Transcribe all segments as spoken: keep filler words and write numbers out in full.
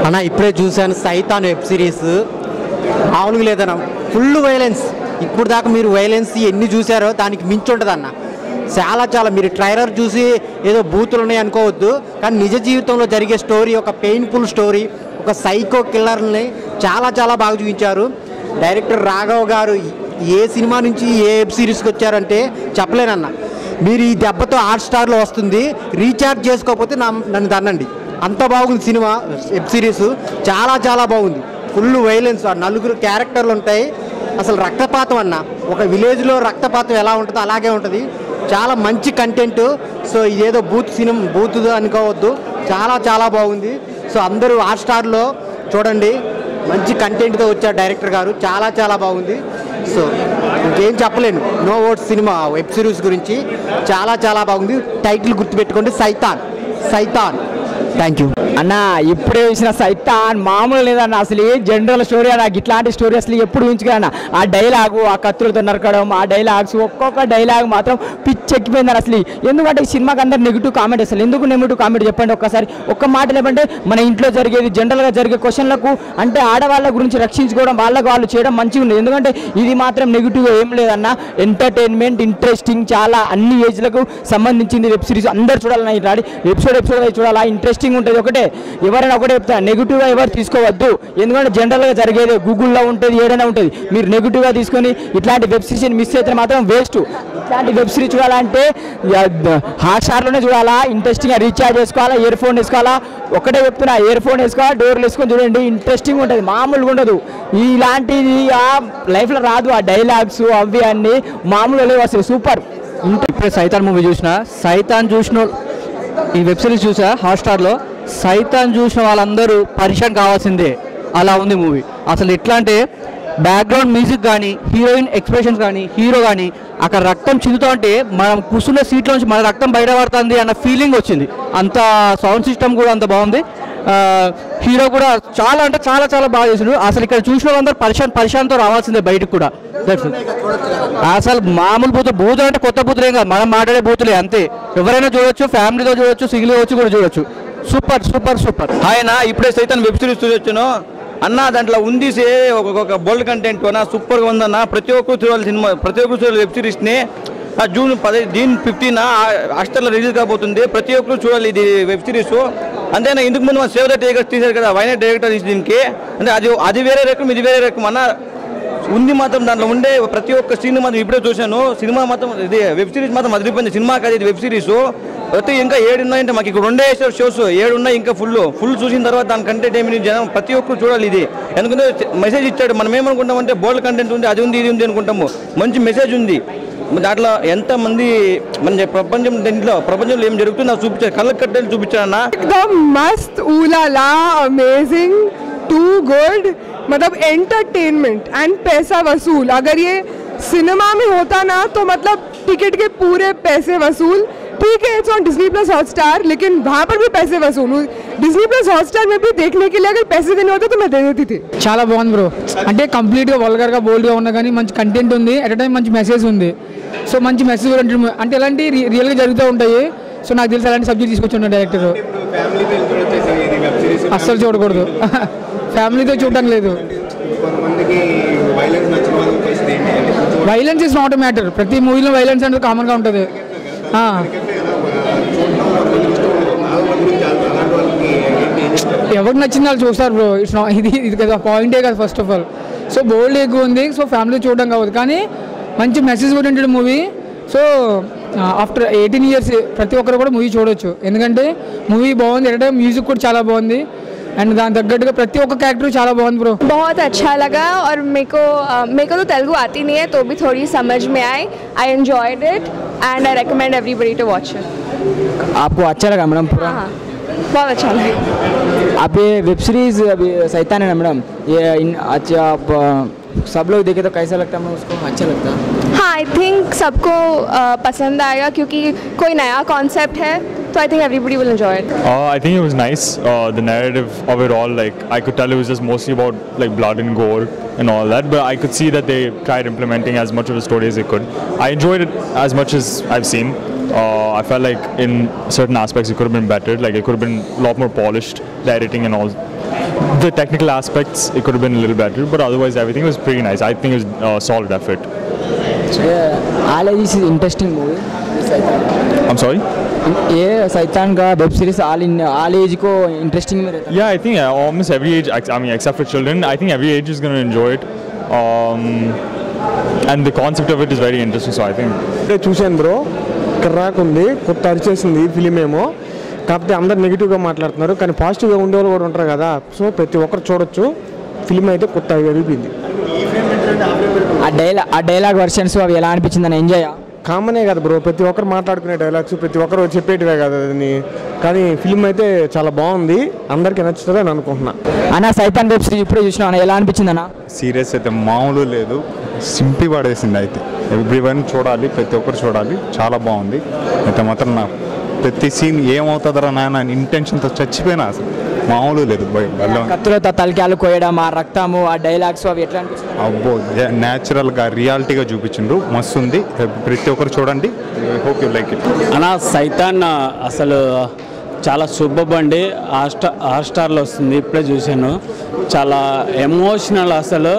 అన్న ఇప్పుడే చూశాను సైతాన్ వెబ్ సిరీస్, మామూలుగా లేదన్న, ఫుల్ వైలెన్స్. ఇప్పుడు దాకా మీరు వైలెన్స్ ఎన్ని చూసారో దానికి మించి ఉంటుంది అన్న. చాలా చాలా మీరు ట్రైలర్ చూసి ఏదో బూతులు ఉన్నాయి అనుకోవద్దు, కానీ నిజ జీవితంలో జరిగే స్టోరీ, ఒక పెయిన్ఫుల్ స్టోరీ, ఒక సైకో కిల్లర్ని చాలా చాలా బాగా చూపించారు. డైరెక్టర్ రాఘవ్ గారు ఏ సినిమా నుంచి ఏ వెబ్ సిరీస్కి వచ్చారంటే చెప్పలేనన్న. మీరు ఈ దెబ్బతో హాట్ స్టార్లో వస్తుంది, రీఛార్జ్ చేసుకోకపోతే నా నన్ను దన్నండి. అంత బాగుంది సినిమా, వెబ్ సిరీస్ చాలా చాలా బాగుంది. ఫుల్ వైలెన్స్, నలుగురు క్యారెక్టర్లు ఉంటాయి. అసలు రక్తపాతం అన్న, ఒక విలేజ్లో రక్తపాతం ఎలా ఉంటుందో అలాగే ఉంటుంది. చాలా మంచి కంటెంట్. సో ఇదేదో బూత్ సినిమా బూత్ అనుకోవద్దు, చాలా చాలా బాగుంది. సో అందరూ హాట్ స్టార్లో చూడండి, మంచి కంటెంట్తో వచ్చారు డైరెక్టర్ గారు, చాలా చాలా బాగుంది. సో ఇంకేం చెప్పలేను, no words cinema web series గురించి చాలా చాలా బాగుంది. టైటిల్ గుర్తుపెట్టుకోండి, సైతాన్. సైతాన్. థ్యాంక్ యూ అన్న. ఇప్పుడే చూసిన సైతాన్ మామూలు లేదన్న. అసలు ఏ జనరల్ స్టోరీ అన్న, ఇట్లాంటి స్టోరీ అసలు ఎప్పుడు ఊహించుకున్నా. ఆ డైలాగు, ఆ కత్తులతో నరకడం, ఆ డైలాగ్స్, ఒక్కొక్క డైలాగ్ మాత్రం పిచ్చెక్కిపోయిందని అసలు. ఎందుకంటే ఈ సినిమాకి అందరు నెగిటివ్ కామెంట్. అసలు ఎందుకు నెగిటివ్ కామెంట్ చెప్పండి ఒక్కసారి, ఒక్క మాట లేదంటే మన ఇంట్లో జరిగేది జనరల్గా జరిగే క్వశ్చన్లకు అంటే ఆడవాళ్ళ గురించి రక్షించుకోవడం, వాళ్ళకు వాళ్ళు చేయడం మంచిగా ఉండేది. ఎందుకంటే ఇది మాత్రం నెగిటివ్ ఏం లేదన్న, ఎంటర్టైన్మెంట్, ఇంట్రెస్టింగ్, చాలా అన్ని ఏజ్లకు సంబంధించింది వెబ్ సిరీస్. అందరు చూడాలన్న, ఇట్లాంటి ఎపిసోడ్ ఎపిసోడ్ చూడాలా, ఇంట్రెస్టింగ్ ఉంటుంది. ఒకటే ఎవరైనా ఒకటే చెప్తా, నెగిటివ్గా ఎవరు తీసుకోవద్దు. ఎందుకంటే జనరల్గా జరిగేది గూగుల్లో ఉంటుంది, ఏదైనా ఉంటుంది. మీరు నెగిటివ్గా తీసుకొని ఇట్లాంటి వెబ్ సిరీస్ని మిస్ అయితే మాత్రం వేస్ట్. ఇట్లాంటి వెబ్ సిరీస్ చూడాలంటే హాట్ స్టార్లోనే చూడాలా, ఇంట్రెస్టింగ్గా రీఛార్జ్ చేసుకోవాలా, ఇయర్ ఫోన్ వేసుకోవాలా. ఒకటే చెప్తున్నా, ఇయర్ ఫోన్ వేసుకోవాలి, డోర్లు వేసుకొని చూడండి, ఇంట్రెస్టింగ్ ఉంటుంది, మామూలుగా ఉండదు. ఇలాంటిది ఆ లైఫ్లో రాదు. ఆ డైలాగ్స్ అవి అన్నీ మామూలు లేవు అసలు, సూపర్. ఇప్పుడే సైతాన్ మూవీ చూసిన, సైతాన్ చూసిన ఈ వెబ్ సిరీస్ చూసా హాట్స్టార్లో. సైతాన్ చూసిన వాళ్ళందరూ పరిచయం కావాల్సిందే, అలా ఉంది మూవీ. అసలు ఎట్లా అంటే బ్యాక్గ్రౌండ్ మ్యూజిక్ కానీ, హీరోయిన్ ఎక్స్ప్రెషన్స్ కానీ, హీరో కానీ అక్కడ రక్తం చిందుతూ ఉంటే మనం కూర్చున్న సీట్లో నుంచి మన రక్తం బయటపడుతుంది అన్న ఫీలింగ్ వచ్చింది. అంత సౌండ్ సిస్టమ్ కూడా అంత బాగుంది. హీరో కూడా చాలా అంటే చాలా చాలా బాగా చేసాడు. అసలు ఇక్కడ చూసిన వాళ్ళందరూ పరిశాన్ పరిశాంతో రావాల్సిందే బయటకు కూడా. అసలు మామూలు బూతులు, బూతులు అంటే కొత్త బూతులు ఏం కాదు, మనం మాట్లాడే బూతులే అంతే. ఎవరైనా చూడొచ్చు, ఫ్యామిలీతో చూడొచ్చు, సింగిల్ వచ్చి కూడా చూడొచ్చు. Super super super. ఆయన ఇప్పుడే సైతాన్ వెబ్ సిరీస్ చూసి వచ్చాను అన్న. దాంట్లో ఉంది సే ఒక బోల్డ్ కంటెంట్ అన్న, సూపర్గా ఉందన్న. ప్రతి ఒక్కరు చూడాలి సినిమా, ప్రతి ఒక్కరు చూడాలి వెబ్ సిరీస్ని. జూన్ పది జూన్ ఫిఫ్టీన్ హాస్టల్లో రిలీజ్ కాబోతుంది, ప్రతి ఒక్కరు చూడాలి ఇది వెబ్ సిరీస్. అంతేనా, ఇందుకు ముందు మన సేవ్ ద టైగర్స్ తీశారు కదా, వైనట్ డైరెక్టర్ తీసి దీనికి. అంటే అది అది వేరే రకం, ఇది వేరే రకం అన్న. ఉంది మాత్రం దాంట్లో ఉండే ప్రతి ఒక్క సీన్ మాత్రం ఇప్పుడే చూశాను. సినిమా మాత్రం ఇది వెబ్ సిరీస్ మాత్రం అదిరిపోయింది. సినిమా కాదు ఇది వెబ్ సిరీస్. ప్రతి ఇంకా ఏడు ఉన్నాయంటే మాకు ఇక్కడ రెండే షోస్, ఏడు ఉన్నాయి ఇంకా ఫుల్ ఫుల్ చూసిన తర్వాత దాని కంటెంట్ ఏమి జనం ప్రతి ఒక్కరు చూడాలి ఇది. ఎందుకంటే మెసేజ్ ఇచ్చాడు. మనం ఏమనుకుంటామంటే బోల్డ్ కంటెంట్ ఉంది, అది ఉంది, ఇది ఉంది అనుకుంటాము. మంచి మెసేజ్ ఉంది దాంట్లో. ఎంతమంది మన ప్రపంచం దీంట్లో ప్రపంచంలో ఏం జరుగుతుందో చూపించారు, కళ్ళకు కట్టేది చూపించారన్న. एकदम मस्त, ऊलाला, अमेजिंग, टू गुड, मतलब एंटरटेनमेंट एंड पैसा वसूल. अगर ये सिनेमा में होता ना तो मतलब टिकट के पूरे पैसे वसूल. ठीक है, it's on Disney plus Hotstar, लेकिन वहाँ पर भी पैसे वसूल. डिज्नी प्लस हॉटस्टार में भी देखने के लिए अगर पैसे देने होते तो मैं दे देती थी. చాలా బాగుంది బ్రో. అంటే కంప్లీట్గా వల్గర్గా బోల్డ్గా ఉన్నా కానీ మంచి కంటెంట్ ఉంది, అట్ టైం మంచి మెసేజ్ ఉంది. సో మంచి మెసేజ్ అంటే ఇలాంటి రియల్గా జరుగుతూ ఉంటాయి. సో నాకు తెలిసి అలాంటి సబ్జెక్ట్ తీసుకొచ్చిన డైరెక్టర్ అస్సలు చూడకూడదు, ఫ్యామిలీతో చూడడానికి లేదు. Violence is not a matter. ప్రతి మూవీలో వైలెన్స్ అనేది కామన్గా ఉంటుంది. ఎవరికి నచ్చింది వాళ్ళు చూస్తారు బ్రో. ఇట్స్ నా ఇది ఇది కదా పాయింటే కదా first of all. So bold ఎక్కువ ఉంది, సో ఫ్యామిలీ చూడడం కావద్దు, కానీ మంచి message oriented movie. So after eighteen years ప్రతి ఒక్కరు కూడా మూవీ చూడవచ్చు, ఎందుకంటే మూవీ బాగుంది, ఎట్ టైం మ్యూజిక్ కూడా చాలా బాగుంది. एंड दान तగ్గట్టుగా ప్రతి ఒక్క క్యారెక్టర్ చాలా బాగుంది బ్రో. बहुत अच्छा लगा और मेरे को मेरे को तो तेलुगु आती नहीं है तो भी थोड़ी समझ में आई. I enjoyed it and I recommend everybody to watch it. आपको अच्छा लगा मैडम पूरा? हाँ बहुत अच्छा लगा. आप ये वेब सीरीज अभी सैतान है ना मैडम, ये अच्छा आप सब लोग देखे तो कैसा लगता है? उसको अच्छा लगता है? हाँ आई थिंक सबको पसंद आएगा क्योंकि कोई नया कॉन्सेप्ट है. So I think everybody will enjoy it. Uh, I think it was nice. Uh, the narrative of it all, like I could tell it was just mostly about like blood and gore and all that. But I could see that they tried implementing as much of a story as they could. I enjoyed it as much as I've seen. Uh, I felt like in certain aspects it could have been better. Like it could have been a lot more polished, the editing and all. the technical aspects, it could have been a little better, but otherwise everything was pretty nice. I think it was uh, solid effort. All Age is interesting movie. I'm sorry? ये सैतान का web series all in all age को interesting में रहता है. Yeah, I think uh, almost every age, I mean, except for children, I think every age is going to enjoy it. Um, and the concept of it is very interesting, so I think. చూశాను bro, కర్రాకు ఉంది, కొత్త అరిచేసింది film ఏమో. కాకపోతే అందరు నెగిటివ్గా మాట్లాడుతున్నారు, కానీ పాజిటివ్గా ఉండేవాళ్ళు కూడా ఉంటారు కదా. సో ప్రతి ఒక్కరు చూడొచ్చు. ఫిలిం అయితే కొత్త అరిపింది. ఆ డైలాగ్ ఆ డైలాగ్ వర్షన్స్ అవి ఎలా అనిపించిందని ఎంజాయ్ కామనే కదా బ్రో, ప్రతి ఒక్కరు మాట్లాడుకునే డైలాగ్స్ ప్రతి ఒక్కరు చెప్పేటివే కదా అది. కానీ ఫిలిం అయితే చాలా బాగుంది, అందరికీ నచ్చుతుంది అని అనుకుంటున్నా. అన్న సైతాన్ వెబ్ సిరీస్ ఇప్పుడే చూసినా అన్న, ఎలా అనిపించింది అన్న? సీరియస్ అయితే మామూలు లేదు, సింపి పడేసింది. అయితే ఎవ్రీవన్ చూడాలి, ప్రతి ఒక్కరు చూడాలి, చాలా బాగుంది. అయితే మాత్రం నా ప్రతి సీన్ ఏమవుతుందరా నాయన ఇంటెన్షన్తో చచ్చిపోయినా అసలు మామూలు లేదు. కత్తులతో తలకాయలు కోయడం, ఆ రక్తము, ఆ డైలాగ్స్ అవి ఎట్లా అనిపించింది? అబ్బో న్యాచురల్గా రియాలిటీగా చూపించిండ్రు, మస్తు ఉంది. ప్రతి ఒక్కరు చూడండి, హోప్ యూ లైక్ ఇట్. అన్న సైతాన్ అసలు చాలా సూపర్ అండి. హాట్స్టార్ హాట్స్టార్లో వస్తుంది, ఇప్పుడే చూశాను. చాలా ఎమోషనల్, అసలు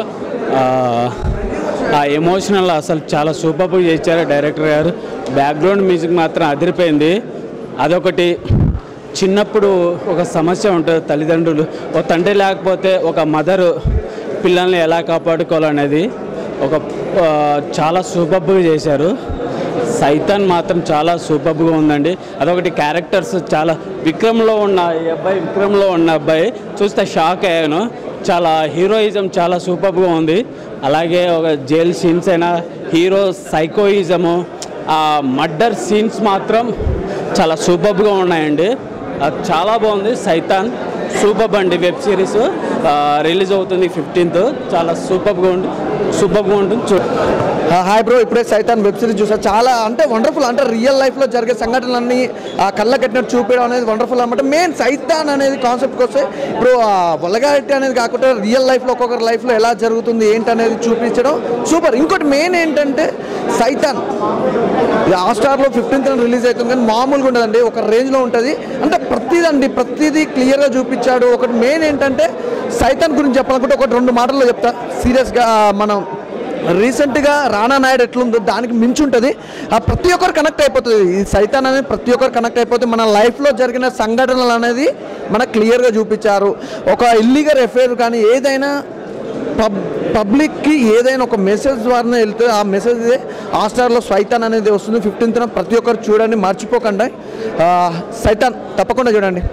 ఆ ఎమోషనల్ అసలు చాలా సూపర్గా చేశారు డైరెక్టర్ గారు. బ్యాక్గ్రౌండ్ మ్యూజిక్ మాత్రం అదిరిపోయింది. అదొకటి. చిన్నప్పుడు ఒక సమస్య ఉంటుంది, తల్లిదండ్రులు ఒక తండ్రి లేకపోతే ఒక మదరు పిల్లల్ని ఎలా కాపాడుకోవాలనేది ఒక చాలా సూపర్గా చేశారు. సైతాన్ మాత్రం చాలా సూపర్గా ఉందండి. అదొకటి. క్యారెక్టర్స్ చాలా, విక్రమ్లో ఉన్న ఈ అబ్బాయి విక్రమ్లో ఉన్న అబ్బాయి చూస్తే షాక్ అయ్యాను. చాలా హీరోయిజం చాలా సూపర్గా ఉంది. అలాగే ఒక జైల్ సీన్స్ అయినా, హీరో సైకోయిజము, ఆ మర్డర్ సీన్స్ మాత్రం చాలా సూపర్గా ఉన్నాయండి. చాలా బాగుంది. సైతాన్ సూపర్ అండి. వెబ్ సిరీస్ రిలీజ్ అవుతుంది ఫిఫ్టీన్త్. చాలా సూపర్గా ఉంది, సూపర్గా ఉంటుంది. చూ హాయ్ బ్రో, ఇప్పుడే సైతాన్ వెబ్ సిరీస్ చూసా. చాలా అంటే వండర్ఫుల్. అంటే రియల్ లైఫ్లో జరిగే సంఘటనలన్నీ ఆ కళ్ళ కట్టినట్టు చూపించడం అనేది వండర్ఫుల్ అనమాట. మెయిన్ సైతాన్ అనేది కాన్సెప్ట్కి వస్తే ఇప్పుడు వల్గారిటీ అనేది కాకుండా రియల్ లైఫ్లో ఒక్కొక్కరి లైఫ్లో ఎలా జరుగుతుంది ఏంటి అనేది చూపించడం సూపర్. ఇంకోటి మెయిన్ ఏంటంటే సైతాన్ హాట్స్టార్లో ఫిఫ్టీన్త్ రిలీజ్ అవుతుంది, కానీ మామూలుగా ఉండదండి, ఒక రేంజ్లో ఉంటుంది. అంటే ప్రతిదండి ప్రతిదీ క్లియర్గా చూపించాడు. ఒకటి మెయిన్ ఏంటంటే సైతాన్ గురించి చెప్పాలనుకుంటే ఒకటి రెండు మాటల్లో చెప్తా సీరియస్గా. మనం రీసెంట్గా రానా నాయుడు ఎట్లుందో దానికి మించి ఉంటుంది. ఆ ప్రతి ఒక్కరు కనెక్ట్ అయిపోతుంది. ఈ సైతాన్ అనేది ప్రతి ఒక్కరు కనెక్ట్ అయిపోతే మన లైఫ్లో జరిగిన సంఘటనలు అనేది మనకు క్లియర్గా చూపించారు. ఒక ఇల్లీగల్ ఎఫైర్ కానీ ఏదైనా పబ్ పబ్లిక్కి ఏదైనా ఒక మెసేజ్ ద్వారా వెళ్తే ఆ మెసేజ్ హాట్స్టార్లో సైతాన్ అనేది వస్తుంది ఫిఫ్టీన్త్న. ప్రతి ఒక్కరు చూడండి, మర్చిపోకండి. సైతాన్ తప్పకుండా చూడండి.